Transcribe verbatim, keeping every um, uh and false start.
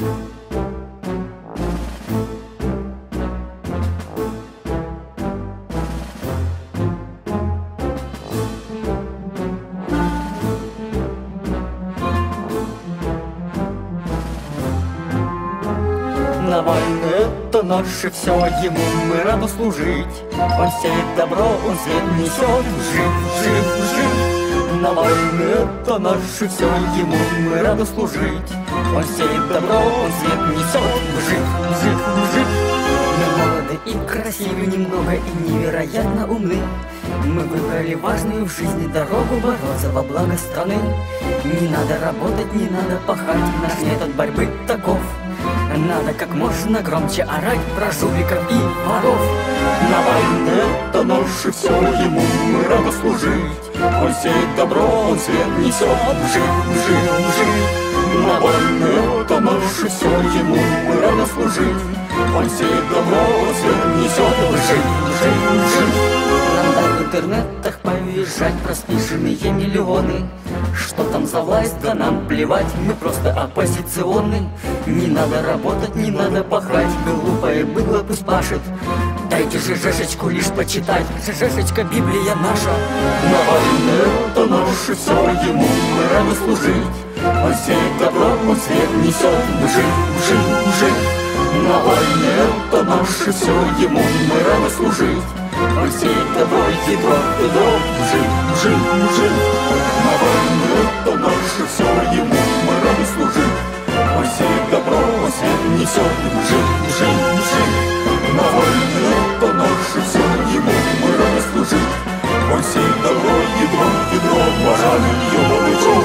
Навальный — это наше все, ему мы рады служить. Он сеет добро, он свет несет, жив, жив, жив. Навальный — это наше все, ему мы рады служить. Он сеет добро, он свет несет, жив, жив, жив. Мы молоды и красивы немного и невероятно умны. Мы выбрали важную в жизни дорогу, бороться во благо страны. Не надо работать, не надо пахать, наш метод борьбы таков. Надо как можно громче орать про жуликов и воров. Навальный — это наше все, ему мы рады служить. Он сеет добро, он свет несет, жив, жив, жив. Навальный — это наше все, ему мы рады служить. Он сеет добро, он свет несет, жив, жив, жив. Надо в интернетах повешать проспишенные миллионы. Что там за власть, да нам плевать, мы просто оппозиционны. Не надо работать, не надо пахать, глупое быдло пусть пашет. Дайте ЖЖшечку лишь почитать, ЖЖшечка Библия наша. Навальный — это наше все, ему мы рады служить. Он сеет добро, он свет несет, жив, жив, жив. Навальный — это наше все, ему мы рады служить. Он сеет добро, ядро, ядро, жив, жив, жив. Навальный — это наше все, ему мы рады служить. Он сеет добро, он свет несет, жив, жив, жив. Навальный — это наше все, ему мы рады служить. Он сеет добро, ядро, ядро, пожалуй, ёбаный чё.